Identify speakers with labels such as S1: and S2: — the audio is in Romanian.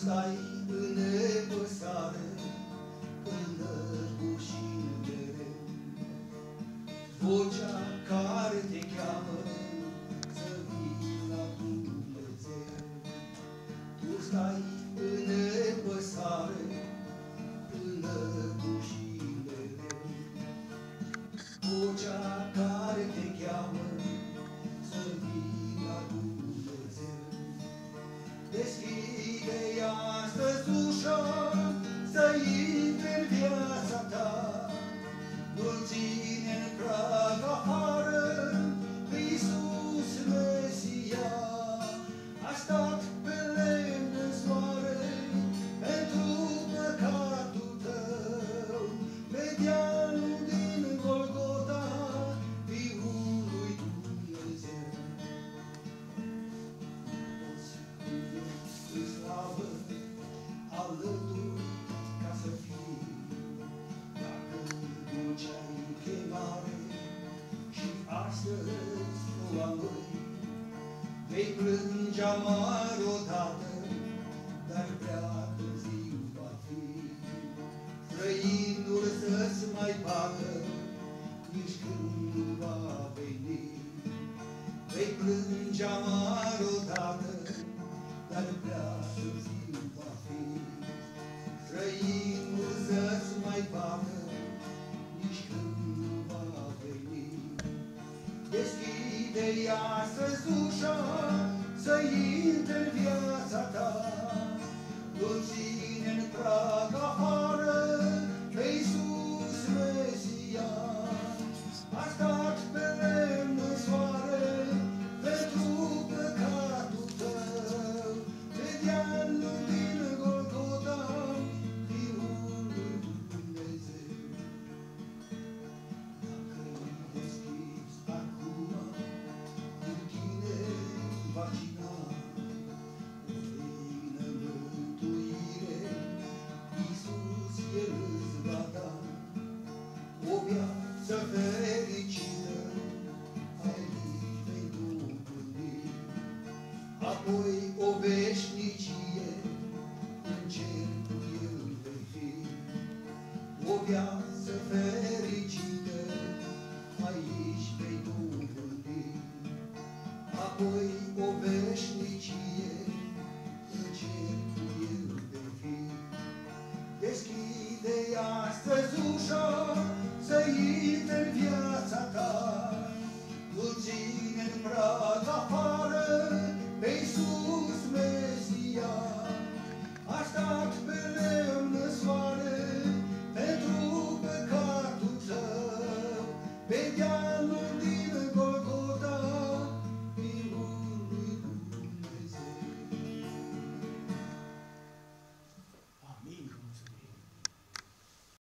S1: stai în nepăsare, înăbușind mereu. Vocea care te cheamă să vii la Dumnezeu. Tu stai în nepăsare, înăbușind mereu. Vocea care te cheamă să vii la Dumnezeu. Deschide-i astăzi ușa, să intre în viața ta. Nu-L ține în prag afară, pe Iisus Mesia. A stat pe lemn în soare pentru păcatul tău, pe dealul din Golgota, Fiul lui Dumnezeu. În slavă alături ca să fii, dacă duceai chemare și astăzi nu amâi, vei plânge amar odată, dar prea târziu va fi. Străinul să-ți mai bată, nici când nu va veni. Vei plânge amar odată, dar prea târziu va fi. Străinul să-ți mai bată, nici când nu va veni. Deschide-i astăzi ușa, să intre în viața ta. Nu-L ține în prag afară, pe Iisus Mesia. A stat pe lemn în soare pentru păcatul tău, pe dealul din Golgota, Fiul lui Dumnezeu. Dacă-i deschizi acum, din tine va cina o plină mântuire, Iisus El îți va da. O viață fericită aici vei dobândi, apoi o veșnicie în cer cu El vei fi. O viață fericită aici vei dobândi, apoi o veșnicie în cer cu El vei fi. Deschide-i astăzi ușa, să intre în viața ta. Nu-L ține în prag afară,